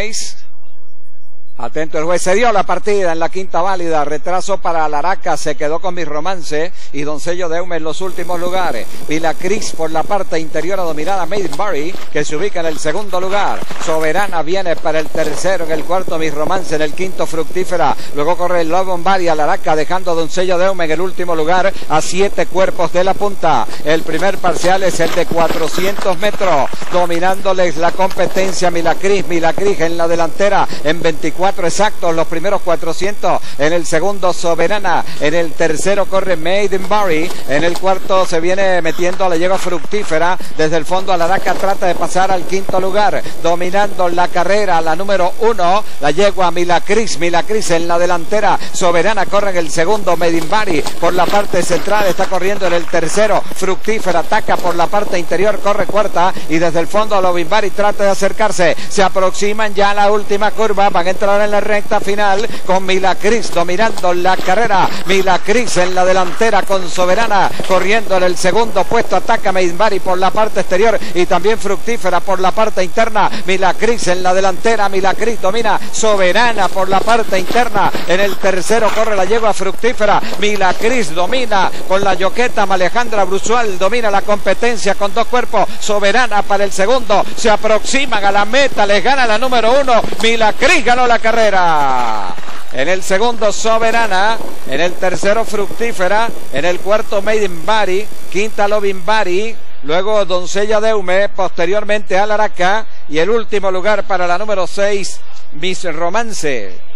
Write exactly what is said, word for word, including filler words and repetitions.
seis. Atento el juez, se dio la partida en la quinta válida, retraso para Alaraca, se quedó con Mi Romance y Doncello de Eume en los últimos lugares. Vila Cris por la parte interior a dominada Maiden Barry, que se ubica en el segundo lugar. Soberana viene para el tercero, en el cuarto Mi Romance, en el quinto Fructífera. Luego corre el Lobon Barry, Alaraca dejando a Doncello de Eume en el último lugar a siete cuerpos de la punta. El primer parcial es el de cuatrocientos metros, dominándoles la competencia Mila Cris, Mila Cris en la delantera en veinticuatro exactos, los primeros cuatrocientos, en el segundo Soberana, en el tercero corre Maiden Barry, en el cuarto se viene metiendo a la yegua Fructífera, desde el fondo Alaraca trata de pasar al quinto lugar, dominando la carrera la número uno, la yegua Mila Cris, Mila Cris en la delantera, Soberana corre en el segundo, Maiden Barry por la parte central está corriendo en el tercero, Fructífera ataca por la parte interior, corre cuarta y desde el fondo Lobin Barry trata de acercarse, se aproximan ya a la última curva, van a entrar en la recta final con Mila Cris dominando la carrera, Mila Cris en la delantera con Soberana corriendo en el segundo puesto, ataca Maiden Barry por la parte exterior y también Fructífera por la parte interna, Mila Cris en la delantera, Mila Cris domina Soberana por la parte interna, en el tercero corre la yegua Fructífera, Mila Cris domina con la yoqueta Alejandra Brusual, domina la competencia con dos cuerpos, Soberana para el segundo, se aproximan a la meta, les gana la número uno, Mila Cris ganó la carrera. En el segundo Soberana, en el tercero Fructífera, en el cuarto Maiden Barry, quinta Lobin Barry, luego Doncella de Eume, posteriormente Alaraca y el último lugar para la número seis, Mi Romance.